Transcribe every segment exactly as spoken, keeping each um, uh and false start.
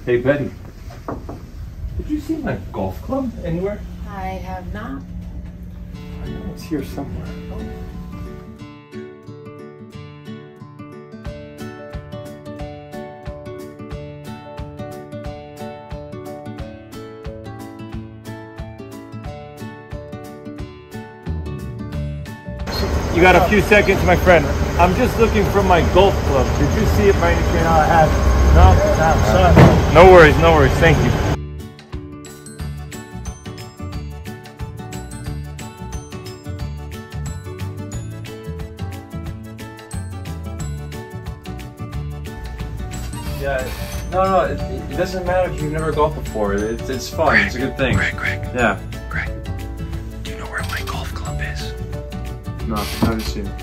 Hey Betty, did you see my golf club anywhere? I have not. I know it's here somewhere. Oh. You got a few seconds, my friend. I'm just looking for my golf club. Did you see it by any chance? No, I haven't. No, no, sorry. No worries, no worries. Thank you. Yeah, no, no, it, it doesn't matter if you've never golfed before. It's, it's fun. Greg, it's a good thing. Greg, Greg. Yeah. Greg, do you know where my golf club is? No, haven't seen it.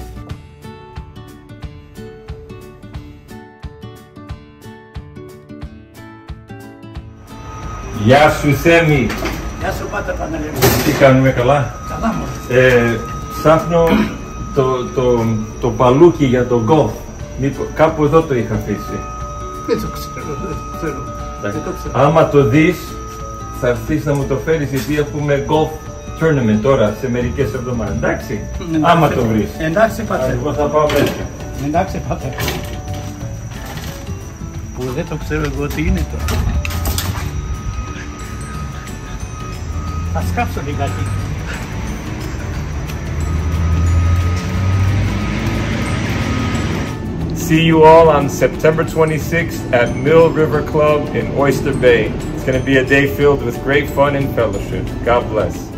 Γεια σου Θέμη. Γεια σου Πάτερ Παναγιώτη. Τι κάνουμε, καλά? Καλά μου. Ε, ψάχνω το, το, το παλούκι για τον γκολφ. Μήπως κάπου εδώ το είχα αφήσει. Δεν το ξέρω, δεν το ξέρω. Δεν το ξέρω. Άμα το δεις, θα έρθεις να μου το φέρεις, γιατί έχουμε golf tournament τώρα σε μερικές εβδομάδες. Εντάξει, Εντάξει. Άμα το βρεις. Εντάξει Πάτερ. Εγώ θα πάω μέσα. Εντάξει Πάτερ. Που δεν το ξέρω εγώ τι είναι το. Θα σκάψω λιγάκι. See you all on September twenty-sixth at Mill River Club in Oyster Bay. It's going to be a day filled with great fun and fellowship. God bless.